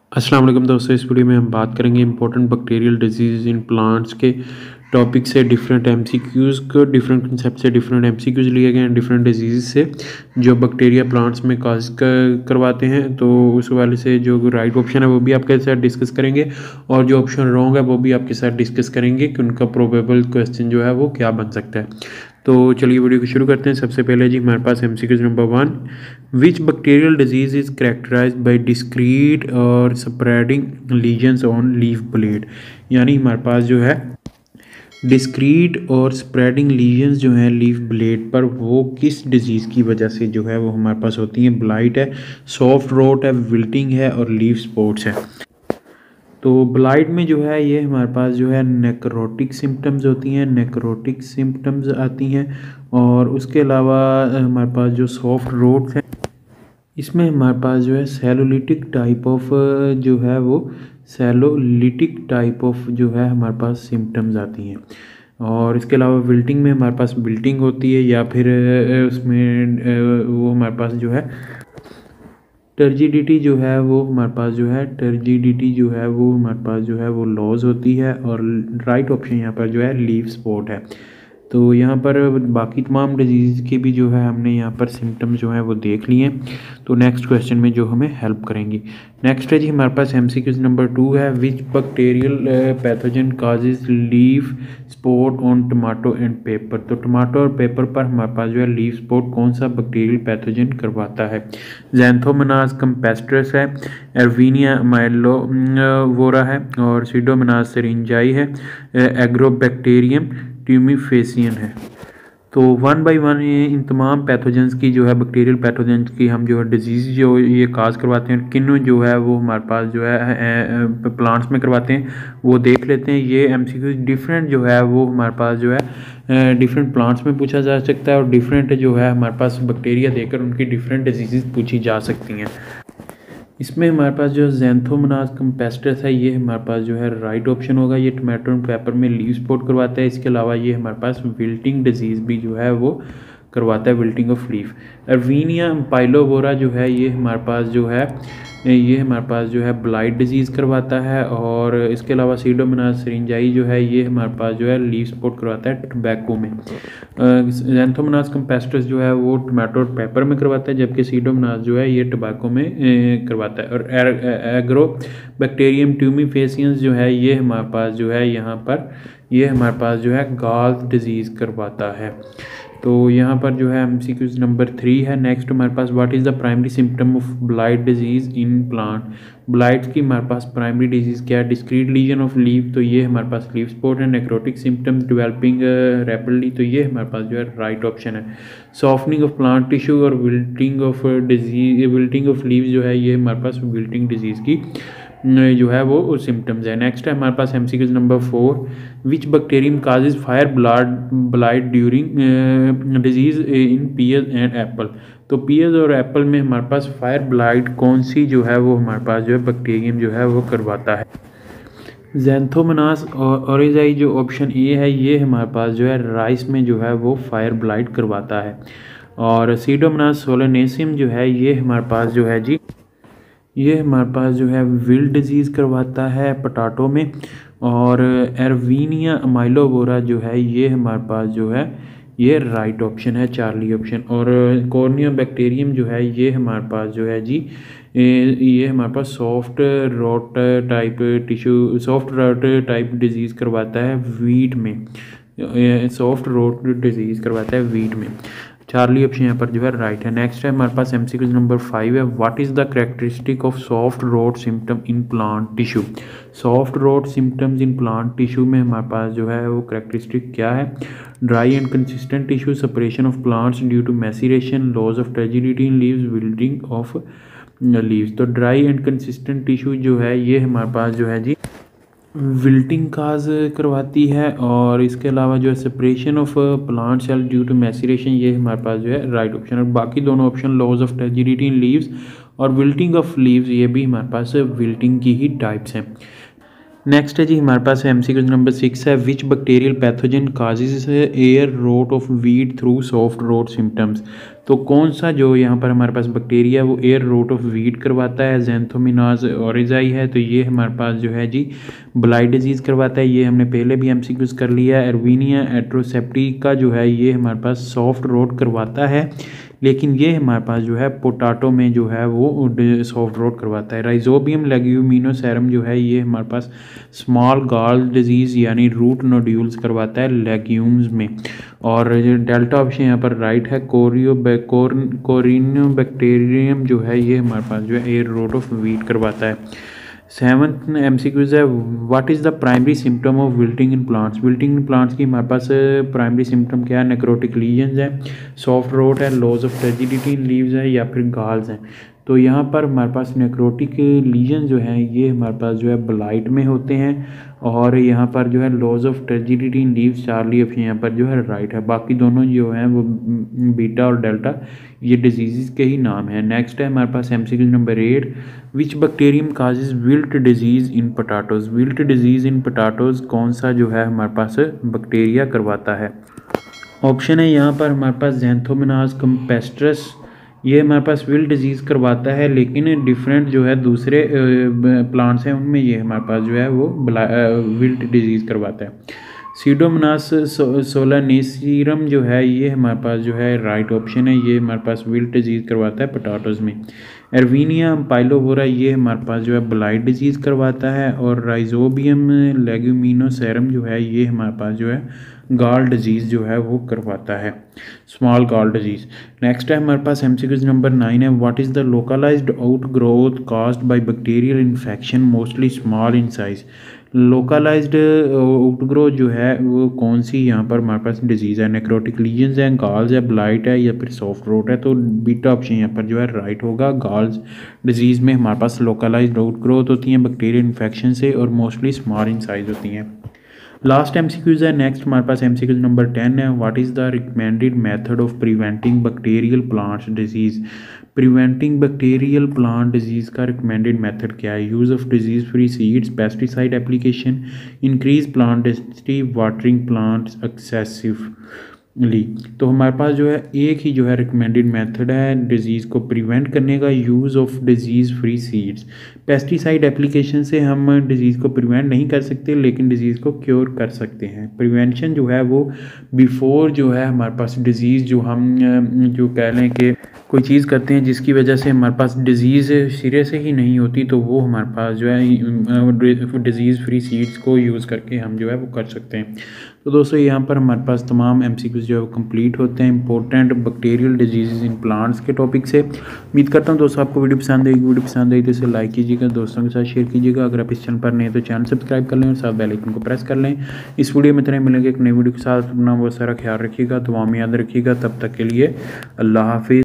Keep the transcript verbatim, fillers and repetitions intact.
अस्सलाम वालेकुम दोस्तों, इस वीडियो में हम बात करेंगे important bacterial disease in plants के टॉपिक से डिफरेंट एमसीक्यूज़ को डिफरेंट कंसेप्ट से डिफरेंट एमसीक्यूज़ लिए गए हैं डिफरेंट डिजीज़ से जो बैक्टीरिया प्लांट्स में काज कर, करवाते हैं। तो उस वाले से जो राइट ऑप्शन है वो भी आपके साथ डिस्कस करेंगे और जो ऑप्शन रॉन्ग है वो भी आपके साथ डिस्कस करेंगे कि उनका प्रोबेबल क्वेश्चन जो है वो क्या बन सकता है। तो चलिए वीडियो को शुरू करते हैं। सबसे पहले जी हमारे पास MCQs number one, which bacterial disease is characterized by discrete और spreading lesions on leaf blade. यानी हमारे पास जो है डिस्क्रीट और स्प्रेडिंग लीजन्स जो हैं लीफ ब्लेड पर, वो किस डिजीज़ की वजह से जो है वो हमारे पास होती हैं। ब्लाइट है, सॉफ्ट रोट है, विल्टिंग है और लीफ स्पॉट्स है। तो ब्लाइट में जो है ये हमारे पास जो है नेक्रोटिक सिम्टम्स होती हैं, नेक्रोटिक सिम्टम्स आती हैं। और उसके अलावा हमारे पास जो सॉफ्ट रोट्स हैं इसमें हमारे पास जो है सेलोलिटिक टाइप ऑफ जो है वो सेलोलिटिक टाइप ऑफ जो है हमारे पास सिम्टम्स आती हैं। और इसके अलावा विल्टिंग में हमारे पास विल्टिंग होती है या फिर उसमें वो हमारे पास जो है टर्जिडिटी जो है वो हमारे पास जो है टर्जिडिटी जो है वो हमारे पास जो है वो लॉस होती है। और राइट ऑप्शन यहाँ पर जो है लीफ स्पॉट है। तो यहाँ पर बाकी तमाम डिजीज़ के भी जो है हमने यहाँ पर सिम्टम्स जो है वो देख लिए। तो नेक्स्ट क्वेश्चन में जो हमें हेल्प करेंगी। नेक्स्ट है जी हमारे पास एमसीक्यूज नंबर टू है, which bacterial pathogen causes leaf spot on tomato and pepper. तो टमाटो और पेपर पर हमारे पास जो है लीफ स्पॉट कौन सा बैक्टीरियल पैथोजन करवाता है। जैंथोमोनास कैम्पेस्ट्रस है, एर्विनिया माइलोवोरा है और सीडोमोनास सिरिंजाई है, एग्रोबैक्टीरियम ट्यूमिफेसियन है। तो वन बाय वन इन तमाम पैथोजेंस की जो है बैक्टीरियल पैथोजेंस की हम जो है डिजीज़ जो ये काज करवाते हैं, किन जो है वो हमारे पास जो है प्लांट्स में करवाते हैं वो देख लेते हैं। ये एमसीक्यू डिफरेंट जो है वो हमारे पास जो है डिफरेंट प्लांट्स में पूछा जा सकता है और डिफरेंट जो है हमारे पास बैक्टीरिया देकर उनकी डिफरेंट डिजीज़ पूछी जा सकती हैं। इसमें हमारे पास जो जैंथोमोनास कैम्पेस्ट्रस है ये हमारे पास जो है राइट ऑप्शन होगा। ये टमाटो एंड पेपर में लीव स्पॉट करवाता है। इसके अलावा ये हमारे पास विल्टिंग डिजीज़ भी जो है वो करवाता है, wilting of leaf. Erwinia amylovora जो है ये हमारे पास जो है ये हमारे पास जो है ब्लाइट डिजीज़ करवाता है। और इसके अलावा सीडोमोनास सिरिंजाई जो है ये हमारे पास जो है लीफ स्पॉट करवाता है टबैको में। जैंथोमोनास कैम्पेस्ट्रस जो है वो टमाटो और पेपर में करवाता है, जबकि सीडोमोनास जो है ये टबैको में ए, करवाता है। और एग्रो बैक्टीरियम ट्यूमिफेसियंस जो है ये हमारे पास जो है यहाँ पर ये हमारे पास जो है गाल्स डिजीज़ करवाता है। तो यहाँ पर जो है एमसीक्यूज नंबर थ्री है। नेक्स्ट हमारे पास what is the primary symptom of blight disease in plant. Blight की हमारे पास प्राइमरी डिजीज़ क्या है, डिस्क्रीट लीजन ऑफ लीफ, तो ये हमारे पास लीफ स्पॉट है। नेक्रोटिक सिम्टम्स डेवलपिंग रैपिडली, तो ये हमारे पास जो है राइट ऑप्शन है। सॉफ्टनिंग ऑफ प्लांट टिश्यू और wilting of disease wilting of leaves जो है ये हमारे पास विल्टिंग डिजीज़ की जो है वो सिम्टम्स है। नेक्स्ट है हमारे पास MCQs number four, which bacterium causes fire ब्लाड blight during disease in pears and apple. तो पीयर्स और एप्पल में हमारे पास फायर ब्लाइट कौन सी जो है वो हमारे पास जो है बैक्टीरियम जो है वो करवाता है। जैंथोमोनास ओरिजाई जो ऑप्शन ए है ये हमारे पास जो है राइस में जो है वो फायर ब्लाइट करवाता है। और सीडोमोनास सोलेनेसियम जो है ये हमारे पास जो है जी ये हमारे पास जो है विल्ट डिजीज़ करवाता है पोटैटो में। और एर्विनिया माइलोवोरा जो है ये हमारे पास जो है ये राइट ऑप्शन है, चार्ली ऑप्शन। और कॉर्निया बैक्टीरियम जो है ये हमारे पास जो है जी ये हमारे पास soft rot type tissue soft rot type disease करवाता है वीट में, सॉफ्ट रोट डिजीज़ करवाता है वीट में। चार्ली ऑप्शन यहाँ पर जो है राइट है। नेक्स्ट है हमारे पास एमसीक्यू नंबर फाइव है, what is the characteristic of soft rot symptom in plant tissue. Soft rot symptoms in plant tissue में हमारे पास जो है वो कैरेक्टरिस्टिक क्या है। Dry and consistent tissue, separation of plants due to maceration, loss of turgidity in leaves, wilting of leaves. तो dry and consistent tissue जो है ये हमारे पास जो है जी विल्टिंग काज करवाती है। और इसके अलावा जो है separation of plant cell due to maceration ये हमारे पास जो है राइट ऑप्शन। और बाकी दोनों option loss of turgidity in leaves और विल्टिंग ऑफ लीव्स ये भी हमारे पास विल्टिंग की ही टाइप्स हैं। नेक्स्ट है जी हमारे पास M C Q number six है, which bacterial pathogen causes ear rot of wheat through soft rot symptoms. तो कौन सा जो यहाँ पर हमारे पास बैक्टीरिया है वो एयर रोट ऑफ वीट करवाता है। ज़ैंथोमिनाज ओरिजाई है, तो ये हमारे पास जो है जी ब्लाइट डिजीज़ करवाता है, ये हमने पहले भी एम सी क्यूज़ कर लिया। एरवीनिया एट्रोसेप्टिका जो है ये हमारे पास सॉफ्ट रोट करवाता है, लेकिन ये हमारे पास जो है पोटाटो में जो है वो सॉफ्ट रोट करवाता है। राइजोबियम लेग्यूमिनोसेरम जो है ये हमारे पास स्मॉल गॉल डिजीज़ यानी रूट नोड्यूल्स करवाता है लेग्यूम्स में। और डेल्टा ऑप्शन यहाँ पर राइट है। कोरियो कोरिनो बैक्टीरियम जो है ये हमारे पास जो है एयर रोट ऑफ वीट करवाता है। सेवन्थ एम सी क्यूज़ है, what is the primary symptom of wilting in plants. Wilting in plants की हमारे पास प्राइमरी सिम्टम क्या है, नेक्रोटिक लीजन्स है, सॉफ्ट रोट है, loss of turgidity in leaves है या फिर गाल्स हैं। तो यहाँ पर हमारे पास नेक्रोटिक लीजन जो हैं ये हमारे पास जो है ब्लाइट में होते हैं, और यहाँ पर जो है loss of turgidity in leaves Charlie option यहाँ पर जो है राइट है। बाकी दोनों जो हैं वो बीटा और डेल्टा ये डिजीज़ के ही नाम हैं। नेक्स्ट है हमारे पास M C Q number eight, which bacterium causes wilt disease in potatoes. Wilt disease in potatoes कौन सा जो है हमारे पास बैक्टीरिया करवाता है। ऑप्शन है यहाँ पर हमारे पास ज़ैंथोमोनास कैम्पेस्ट्रस, ये हमारे पास विल्ट डिजीज़ करवाता है, लेकिन डिफरेंट जो है दूसरे प्लांट्स हैं उनमें ये हमारे पास जो है वो विल्ट डिजीज़ करवाता है। सीडोमोनास सोलानेसियम जो है ये हमारे पास जो है राइट ऑप्शन है, ये हमारे पास विल्ट डिजीज़ करवाता है पोटैटोज़ में। एरवीनिया पाइलोवोरा ये हमारे पास जो है ब्लाइट डिजीज़ करवाता है, और राइजोबियम लेग्यूमिनोसेरम जो है ये हमारे पास जो है गाल डिजीज़ जो है वो करवाता है, स्मॉल गाल डिजीज़। नेक्स्ट है हमारे पास M C Qs number nine है, what is the localised outgrowth caused by bacterial infection mostly small in size. Localised outgrowth जो है वो कौन सी यहाँ पर हमारे पास डिजीज़ है, नेक्रोटिक लीजन्स हैं, गाल्स है, ब्लाइट है या फिर सॉफ्ट रोट है। तो बीटा ऑप्शन यहाँ पर जो है राइट होगा। गाल्स डिजीज़ में हमारे पास लोकलाइज्ड आउटग्रोथ होती हैं बैक्टीरियल इन्फेक्शन से, और मोस्टली स्मॉल इन साइज होती हैं। लास्ट एम सी क्यूज़ है। नेक्स्ट हमारे पास M C Qs number ten है, what is the recommended method of preventing bacterial plants disease. Preventing bacterial plant disease का रिकमेंडेड मेथड क्या है, use of disease free seeds, pesticide application, increase plant density, watering plants excessively. तो हमारे पास जो है एक ही जो है रिकमेंडेड मेथड है डिजीज़ को प्रिवेंट करने का, use of disease free seeds. Pesticide application से हम डिजीज़ को प्रिवेंट नहीं कर सकते, लेकिन डिजीज़ को क्योर कर सकते हैं। प्रिवेंशन जो है वो बिफोर जो है हमारे पास डिजीज़ जो हम जो कह लें कि कोई चीज़ करते हैं जिसकी वजह से हमारे पास डिज़ीज़ सिरे से ही नहीं होती, तो वो हमारे पास जो है डिज़ीज़ फ्री सीड्स को यूज़ करके हम जो है वो कर सकते हैं। तो दोस्तों यहाँ पर हमारे पास तमाम एमसीक्यूज़ जो है वो कंप्लीट होते हैं important bacterial disease in plants के टॉपिक से। उम्मीद करता हूँ दोस्तों आपको वीडियो पसंद आएगी। वीडियो पसंद आई तो इसे लाइक कीजिएगा, दोस्तों के साथ शेयर कीजिएगा। अगर आप इस चैनल पर नए तो चैनल सब्सक्राइब कर लें और साथ बेल आइकन को प्रेस कर लें। इस वीडियो में तरह मिलेंगे एक नई वीडियो के साथ। अपना बहुत सारा ख्याल रखिएगा, दुआ में याद रखिएगा। तब तक के लिए अल्लाह हाफिज़।